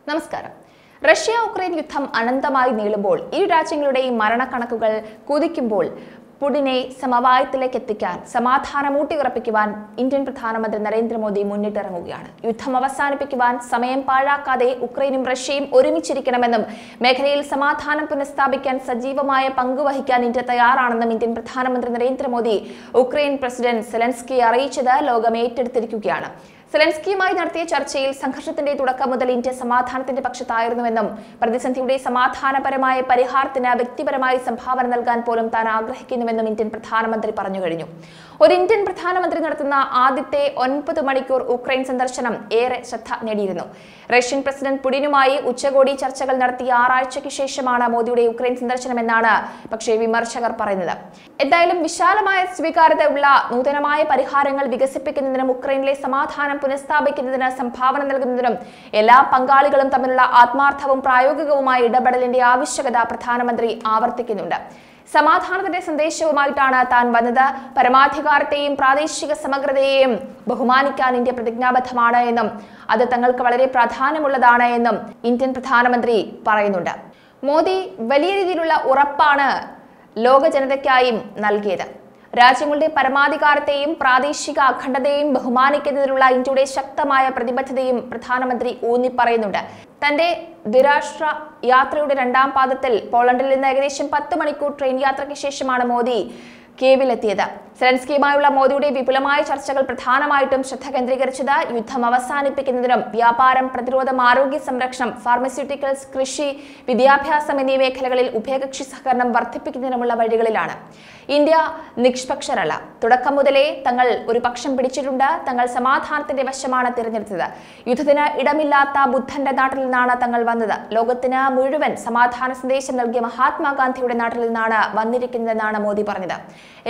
നമസ്കാരം. റഷ്യ-ഉക്രൈൻ യുദ്ധം അനന്തമായി നീളുമ്പോൾ ഇരു രാജ്യങ്ങളുടെയും മരണക്കണക്കുകൾ കുതിക്കുമ്പോൾ പുടിനെ സമവായത്തിലേക്ക് എത്തിക്കാൻ സമാധാനം ഊട്ടിയുറപ്പിക്കുവാൻ ഇന്ത്യൻ പ്രധാനമന്ത്രി നരേന്ദ്രമോദി മുന്നിട്ടിറങ്ങുകയാണ്. യുദ്ധം അവസാനിപ്പിക്കുവാൻ സമയം പാഴാക്കാതെ ഉക്രൈനും റഷ്യയും ഒരുമിച്ചിരിക്കണമെന്നും മേഖലയിൽ സമാധാനം പുനഃസ്ഥാപിക്കാൻ സജീവമായ പങ്കുവഹിക്കാൻ ഇന്ത്യ തയ്യാറാണെന്നും ഇന്ത്യൻ പ്രധാനമന്ത്രി നരേന്ദ്രമോദി ഉക്രൈൻ പ്രസിഡന്റ് സെലൻസ്കിയെ അറിയിച്ചത് ലോകം ഏറ്റെടുത്തിരിക്കുകയാണ്. സെലൻസ്കിയുമായി നടത്തിയ ചർച്ചയിൽ സംഘർഷത്തിന്റെ തുടക്കം മുതൽ ഇന്ത്യ സമാധാനത്തിന്റെ പക്ഷത്തായിരുന്നുവെന്നും പ്രതിസന്ധിയുടെ സമാധാനപരമായ പരിഹാരത്തിന് വ്യക്തിപരമായി സംഭാവന നൽകാൻ പോലും താൻ ആഗ്രഹിക്കുന്നുവെന്നും ഇന്ത്യൻ പ്രധാനമന്ത്രി പറഞ്ഞു കഴിഞ്ഞു. ഒരു ഇന്ത്യൻ പ്രധാനമന്ത്രി നടത്തുന്ന ആദ്യത്തെ 9 മണിക്കൂർ ഉക്രൈൻ സന്ദർശനം ഏറെ ശ്രദ്ധ നേടിയിരുന്നു. റഷ്യൻ പ്രസിഡന്റ് പുടിനുമായി ഉച്ചകോടി ചർച്ചകൾ നടത്തിയ 6 ആഴ്ചയ്ക്ക് ശേഷമാണ് മോദിയുടെ ഉക്രൈൻ സന്ദർശനമെന്നാണ് പക്ഷേ വിമർശകർ പറയുന്നത്. എന്തായാലും വിശാലമായ സ്വീകാര്യതയുള്ള നൂതനമായ പരിഹാരങ്ങൾ വികസിപ്പിക്കുന്നതിനും ഉക്രൈനിലെ സമാധാനം പുനഃസ്ഥാപിക്കുന്നതിന് സംഭാവന നൽകുന്നതിനും എല്ലാ പങ്കാളികളും തമ്മിലുള്ള ആത്മാർത്ഥവും പ്രായോഗികവുമായ ഇടപെടലിന്റെ ആവശ്യകത പ്രധാനമന്ത്രി ആവർത്തിക്കുന്നുണ്ട്. സമാധാനത്തിന്റെ സന്ദേശവുമായിട്ടാണ് താൻ വന്നത്. പരമാധികാരത്തെയും പ്രാദേശിക സമഗ്രതയെയും ബഹുമാനിക്കാൻ ഇന്ത്യ പ്രതിജ്ഞാബദ്ധമാണ് എന്നും അത് തങ്ങൾക്ക് വളരെ പ്രാധാന്യമുള്ളതാണ് എന്നും ഇന്ത്യൻ പ്രധാനമന്ത്രി പറയുന്നുണ്ട്. മോദി വലിയ രീതിയിലുള്ള ഉറപ്പാണ് ലോക ജനതയ്ക്കായും നൽകിയത്. രാജ്യങ്ങളുടെ പരമാധികാരത്തെയും പ്രാദേശിക അഖണ്ഡതയെയും ബഹുമാനിക്കുന്നതിനുള്ള ഇന്ത്യയുടെ ശക്തമായ പ്രതിബദ്ധതയും പ്രധാനമന്ത്രി ഊന്നിപ്പറയുന്നുണ്ട്. തന്റെ ദ്വിരാഷ്ട്ര യാത്രയുടെ 2ാം പാദത്തിൽ പോളണ്ടിൽ നിന്ന് ഏകദേശം 10 മണിക്കൂർ ട്രെയിൻ യാത്രയ്ക്ക് ശേഷമാണ് മോദി കീവിലെത്തിയത്. സെലൻസ്കിയുമായുള്ള മോദിയുടെ വിപുലമായ ചർച്ചകൾ പ്രധാനമായിട്ടും ശ്രദ്ധ കേന്ദ്രീകരിച്ചത് യുദ്ധം അവസാനിപ്പിക്കുന്നതിനും വ്യാപാരം, പ്രതിരോധം, ആരോഗ്യ സംരക്ഷണം, ഫാർമസ്യൂട്ടിക്കൽസ്, കൃഷി, വിദ്യാഭ്യാസം എന്നീ മേഖലകളിൽ ഉഭയകക്ഷി സഹകരണം വർദ്ധിപ്പിക്കുന്നതിനുമുള്ള വഴികളിലാണ്. ഇന്ത്യ നിഷ്പക്ഷരല്ല. തുടക്കം മുതലേ തങ്ങൾ ഒരു പക്ഷം പിടിച്ചിട്ടുണ്ട്. തങ്ങൾ സമാധാനത്തിന്റെ വശമാണ് തിരഞ്ഞെടുത്തത്. യുദ്ധത്തിന് ഇടമില്ലാത്ത ബുദ്ധന്റെ നാട്ടിൽ നിന്നാണ് തങ്ങൾ വന്നത്. ലോകത്തിന് മുഴുവൻ സമാധാന സന്ദേശം നൽകിയ മഹാത്മാഗാന്ധിയുടെ നാട്ടിൽ നിന്നാണ് വന്നിരിക്കുന്നതെന്നാണ് മോദി പറഞ്ഞത്.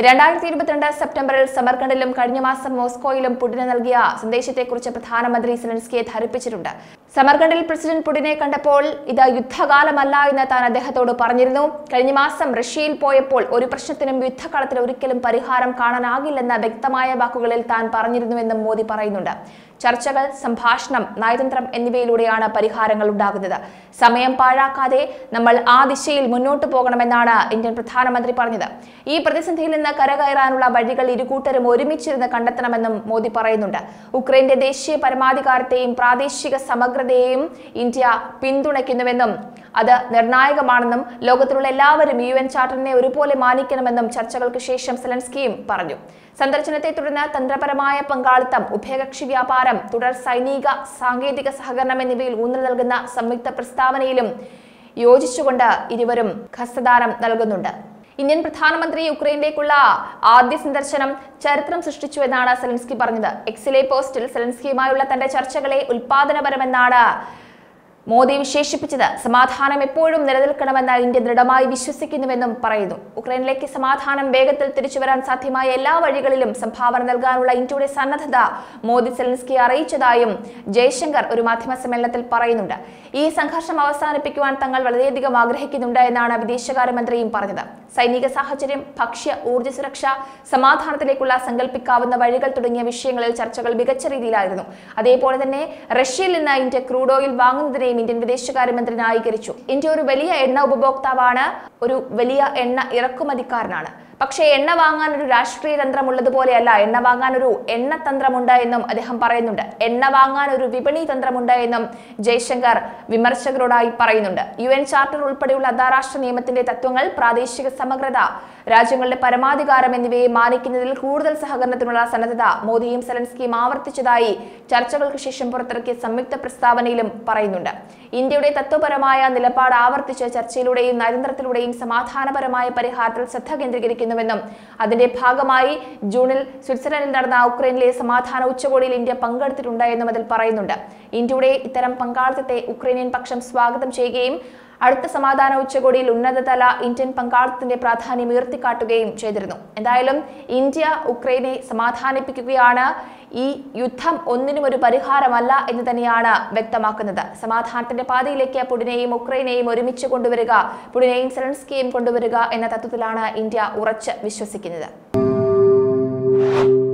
2022 സെപ്റ്റംബറിൽ സമർഖണ്ഡിലും കഴിഞ്ഞ മാസം മോസ്കോയിലും പുടിന് നൽകിയ സന്ദേശത്തെക്കുറിച്ച് പ്രധാനമന്ത്രി സെലൻസ്കിയെ ധരിപ്പിച്ചിട്ടുണ്ട്. സമർഖണ്ഡിൽ പ്രസിഡന്റ് പുടിനെ കണ്ടപ്പോൾ ഇത് യുദ്ധകാലമല്ല എന്ന് താൻ അദ്ദേഹത്തോട് പറഞ്ഞിരുന്നു. കഴിഞ്ഞ മാസം റഷ്യയിൽ പോയപ്പോൾ ഒരു പ്രശ്നത്തിനും യുദ്ധകാലത്തിൽ ഒരിക്കലും പരിഹാരം കാണാനാകില്ലെന്ന വ്യക്തമായ വാക്കുകളിൽ താൻ പറഞ്ഞിരുന്നുവെന്നും മോദി പറയുന്നുണ്ട്. ചർച്ചകൾ, സംഭാഷണം, നയതന്ത്രം എന്നിവയിലൂടെയാണ് പരിഹാരങ്ങൾ ഉണ്ടാകുന്നത്. സമയം പാഴാക്കാതെ നമ്മൾ ആ ദിശയിൽ മുന്നോട്ട് പോകണമെന്നാണ് ഇന്ത്യൻ പ്രധാനമന്ത്രി പറഞ്ഞത്. ഈ പ്രതിസന്ധിയിൽ നിന്ന് കരകയറാനുള്ള വഴികൾ ഇരുകൂട്ടരും ഒരുമിച്ചിരുന്ന് കണ്ടെത്തണമെന്നും മോദി പറയുന്നുണ്ട്. ഉക്രൈന്റെ ദേശീയ പരമാധികാരത്തെയും പ്രാദേശിക സമഗ്രതയെയും ഇന്ത്യ പിന്തുണയ്ക്കുന്നുവെന്നും അത് നിർണായകമാണെന്നും ലോകത്തിലുള്ള എല്ലാവരും UN ചാർട്ടറിനെ ഒരുപോലെ മാനിക്കണമെന്നും ചർച്ചകൾക്ക് ശേഷം സെലൻസ്കിയും പറഞ്ഞു. സന്ദർശനത്തെ തുടർന്ന് തന്ത്രപരമായ പങ്കാളിത്തം, ഉഭയകക്ഷി വ്യാപാരം, തുടർ സൈനിക സാങ്കേതിക സഹകരണം എന്നിവയിൽ ഊന്നൽ നൽകുന്ന സംയുക്ത പ്രസ്താവനയിലും യോജിച്ചുകൊണ്ട് ഇരുവരും ഹസ്തദാനം നൽകുന്നുണ്ട്. ഇന്ത്യൻ പ്രധാനമന്ത്രി യുക്രൈനിലേക്കുള്ള ആദ്യ സന്ദർശനം ചരിത്രം സൃഷ്ടിച്ചുവെന്നാണ് സെലൻസ്കി പറഞ്ഞത്. എക്സിലെ പോസ്റ്റിൽ സെലൻസ്കിയുമായുള്ള തന്റെ ചർച്ചകളെ ഉൽപാദനപരമെന്നാണ് മോദി വിശേഷിപ്പിച്ചത്. സമാധാനം എപ്പോഴും നിലനിൽക്കണമെന്ന് ഇന്ത്യ ദൃഢമായി വിശ്വസിക്കുന്നുവെന്നും പറയുന്നു. ഉക്രൈനിലേക്ക് സമാധാനം വേഗത്തിൽ തിരിച്ചുവരാൻ സാധ്യമായ എല്ലാ വഴികളിലും സംഭാവന നൽകാനുള്ള ഇന്ത്യയുടെ സന്നദ്ധത മോദി സെലൻസ്കിയെ അറിയിച്ചതായും ജയശങ്കർ ഒരു മാധ്യമ സമ്മേളനത്തിൽ പറയുന്നുണ്ട്. ഈ സംഘർഷം അവസാനിപ്പിക്കുവാൻ തങ്ങൾ വളരെയധികം ആഗ്രഹിക്കുന്നുണ്ട് എന്നാണ് വിദേശകാര്യമന്ത്രിയും പറഞ്ഞത്. സൈനിക സാഹചര്യം, ഭക്ഷ്യ ഊർജ്ജ സുരക്ഷ, സമാധാനത്തിലേക്കുള്ള സങ്കല്പിക്കാവുന്ന വഴികൾ തുടങ്ങിയ വിഷയങ്ങളിൽ ചർച്ചകൾ മികച്ച രീതിയിലായിരുന്നു. അതേപോലെ തന്നെ റഷ്യയിൽ നിന്ന് ഇന്ത്യ ക്രൂഡ് ഓയിൽ വാങ്ങുന്നതിനെയും ഇന്ത്യൻ വിദേശകാര്യമന്ത്രി ന്യായീകരിച്ചു. ഇന്ത്യ ഒരു വലിയ എണ്ണ ഉപഭോക്താവാണ്, ഒരു വലിയ എണ്ണ ഇറക്കുമതിക്കാരനാണ്. പക്ഷേ എണ്ണ വാങ്ങാൻ ഒരു രാഷ്ട്രീയ തന്ത്രമുള്ളതുപോലെയല്ല, എണ്ണ വാങ്ങാൻ ഒരു എണ്ണതന്ത്രമുണ്ട് എന്നും അദ്ദേഹം പറയുന്നുണ്ട്. എണ്ണ വാങ്ങാൻ ഒരു വിപണി തന്ത്രമുണ്ട് എന്നും ജയശങ്കർ വിമർശകരോടായി പറയുന്നുണ്ട്. UN ചാർട്ടർ ഉൾപ്പെടെയുള്ള അന്താരാഷ്ട്ര നിയമത്തിന്റെ തത്വങ്ങൾ, പ്രാദേശിക സമഗ്രത, രാജ്യങ്ങളുടെ പരമാധികാരം എന്നിവയെ മാനിക്കുന്നതിൽ കൂടുതൽ സഹകരണത്തിനുള്ള സന്നദ്ധത മോദിയും സെലൻസ്കിയും ആവർത്തിച്ചതായി ചർച്ചകൾക്ക് ശേഷം പുറത്തിറക്കിയ സംയുക്ത പ്രസ്താവനയിലും പറയുന്നുണ്ട്. ഇന്ത്യയുടെ തത്വപരമായ നിലപാട് ആവർത്തിച്ച് ചർച്ചയിലൂടെയും നയതന്ത്രത്തിലൂടെയും സമാധാനപരമായ പരിഹാരത്തിൽ ശ്രദ്ധ കേന്ദ്രീകരിക്കുന്നുവെന്നും അതിന്റെ ഭാഗമായി ജൂണിൽ സ്വിറ്റ്സർലൻഡിൽ നടന്ന ഉക്രൈനിലെ സമാധാന ഉച്ചകോടിയിൽ ഇന്ത്യ പങ്കെടുത്തിട്ടുണ്ട് എന്നും അതിൽ പറയുന്നുണ്ട്. ഇന്ത്യയുടെ ഇത്തരം പങ്കാളിത്തത്തെ ഉക്രൈനിയൻ പക്ഷം സ്വാഗതം ചെയ്യുകയും അടുത്ത സമാധാന ഉച്ചകോടിയിൽ ഉന്നതതല ഇന്ത്യൻ പങ്കാളിത്തത്തിന്റെ പ്രാധാന്യം ഉയർത്തിക്കാട്ടുകയും ചെയ്തിരുന്നു. എന്തായാലും ഇന്ത്യ ഉക്രൈനെ സമാധാനിപ്പിക്കുകയാണ്. ഈ യുദ്ധം ഒന്നിനും ഒരു പരിഹാരമല്ല എന്ന് തന്നെയാണ് വ്യക്തമാക്കുന്നത്. സമാധാനത്തിന്റെ പാതയിലേക്ക് പുടിനെയും ഉക്രൈനെയും ഒരുമിച്ച് കൊണ്ടുവരിക, പുടിനെയും സെലൻസ്കിയെയും കൊണ്ടുവരിക എന്ന തത്വത്തിലാണ് ഇന്ത്യ ഉറച്ച് വിശ്വസിക്കുന്നത്.